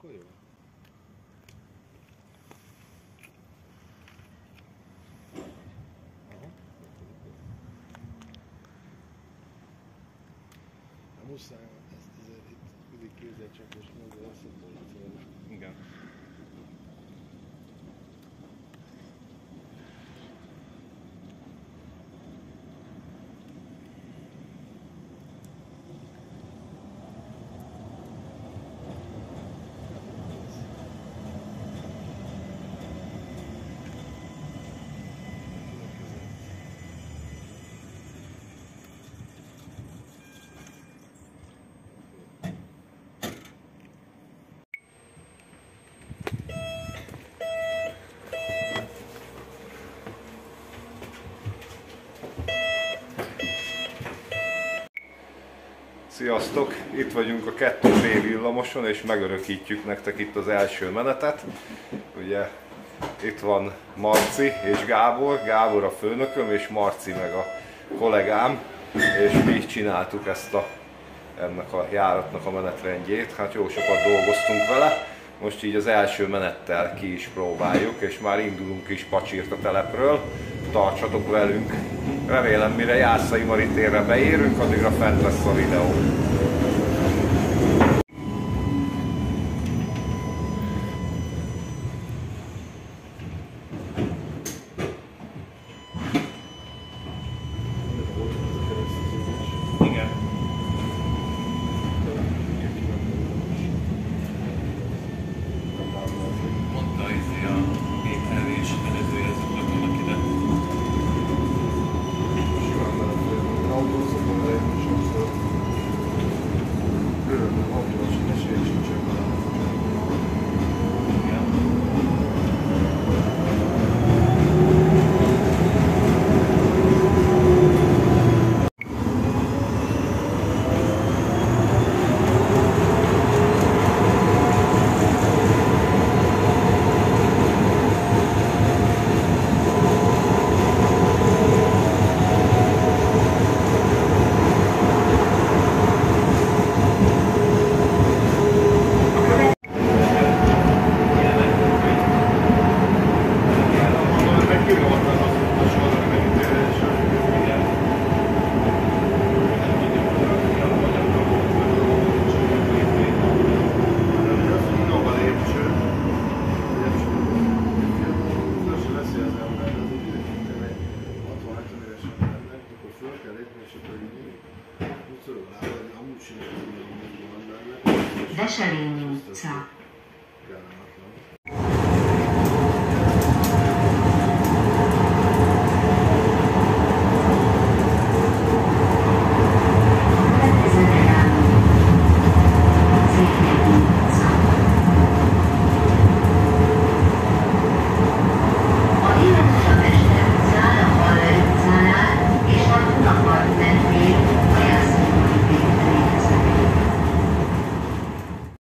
akkor jó. Muszáj ezt azért itt mindig kézzelcsapos módon összepolitolni. Igen. Sziasztok! Itt vagyunk a 2B villamoson, és megörökítjük nektek itt az első menetet. Ugye itt van Marci és Gábor, Gábor a főnököm, és Marci meg a kollégám, és mi csináltuk ennek a járatnak a menetrendjét. Hát jó sokat dolgoztunk vele, most így az első menettel ki is próbáljuk, és már indulunk is Pacsirta telepről. Tartsatok velünk! Remélem, mire Jászai Mari térre beérünk, addigra fent lesz a videó. Igen. Mondta a gépelvés előzőjelzőknek vannak ide. Veselényi utca.